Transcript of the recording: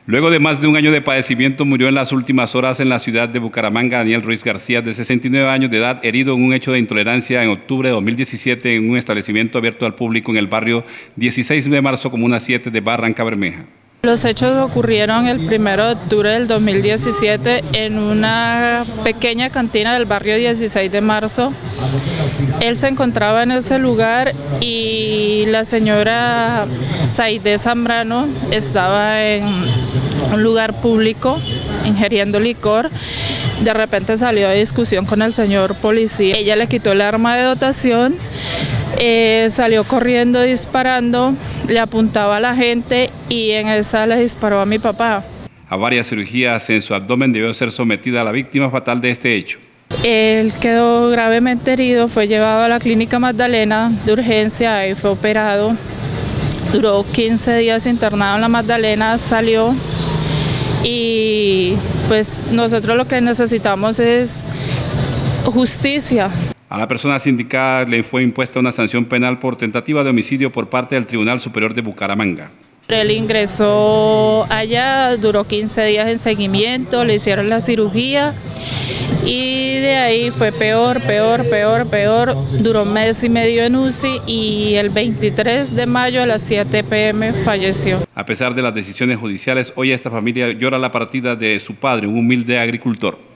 Luego de más de un año de padecimiento, murió en las últimas horas en la ciudad de Bucaramanga Daniel Ruiz García, de 69 años de edad, herido en un hecho de intolerancia en octubre de 2017 en un establecimiento abierto al público en el barrio 16 de marzo, comuna 7 de Barrancabermeja. Los hechos ocurrieron el 1 de octubre del 2017 en una pequeña cantina del barrio 16 de marzo. Él se encontraba en ese lugar y la señora Saide Zambrano estaba en un lugar público ingiriendo licor. De repente salió de discusión con el señor policía. Ella le quitó el arma de dotación, salió corriendo disparando, le apuntaba a la gente y en esa le disparó a mi papá. A varias cirugías en su abdomen debió ser sometida la víctima fatal de este hecho. Él quedó gravemente herido, fue llevado a la clínica Magdalena de urgencia, ahí fue operado. Duró 15 días internado en la Magdalena, salió y pues nosotros lo que necesitamos es justicia. A la persona sindicada le fue impuesta una sanción penal por tentativa de homicidio por parte del Tribunal Superior de Bucaramanga. Él ingresó allá, duró 15 días en seguimiento, le hicieron la cirugía y de ahí fue peor, duró 1 mes y medio en UCI y el 23 de mayo a las 7 p.m. falleció. A pesar de las decisiones judiciales, hoy esta familia llora la partida de su padre, un humilde agricultor.